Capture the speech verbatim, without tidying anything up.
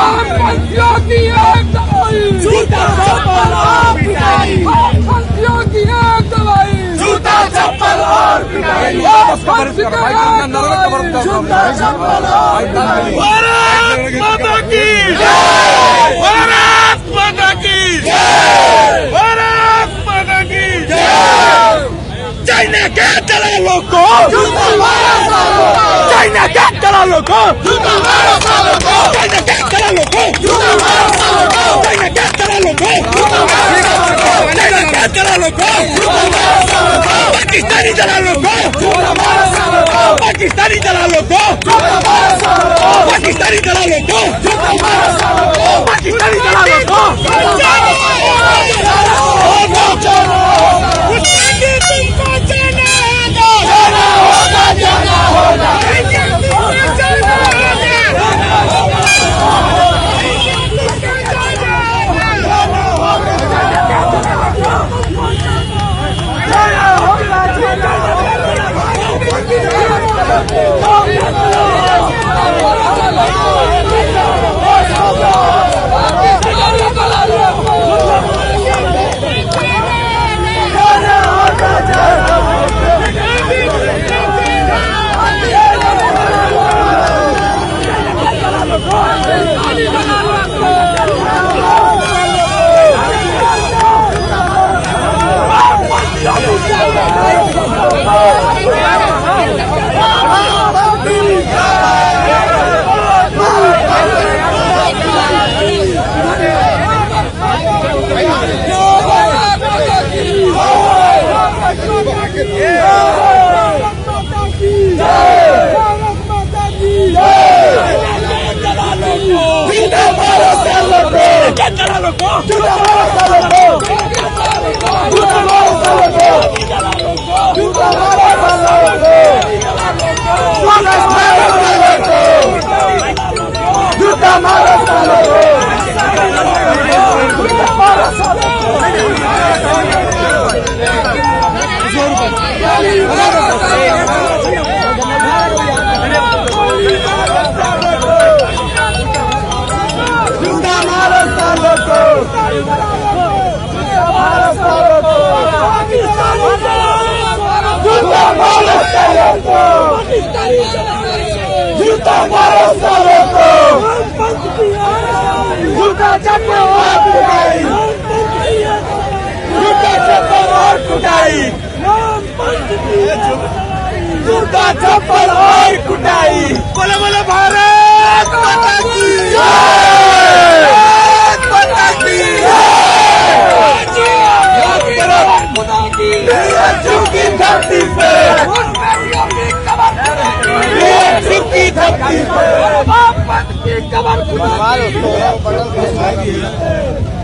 वामपंथियों की एक दवाई, जूता चप्पल और पिटाई। वामपंथियों की एक दवाई, जूता चप्पल और पिटाई। जूता चप्पल और पिटाई। भारत माता की जय, भारत माता की जय, भारत माता की जय। चाइना के दलालों को जूता मारो सालों को, चाइना के दलालों को जूता मारो सालों को, चाइना के दलालों को जूता मारो सालों को, चाइना के दलालों को जूता मारो सालों को, चाइना के दलालों को जूता मारो सालों को, पाकिस्तानी दलालों को जूता मारो सालों को, पाकिस्तानी दलालों को जूता मारो सालों को, पाकिस्तानी दलालों को जूता मारो सालों को, पाकिस्तानी दलालों को जाना होगा, जाना होगा। जूता मारो सालों को, जूता चप्पल और पिटाई, जूता चप्पल और पिटाई, जूता चप्पल और पिटाई। बोले बोले भारत माता की जय, भारत माता की बी एच यू की धरती पे, बी एच यू की धरती पे की कमर खुदा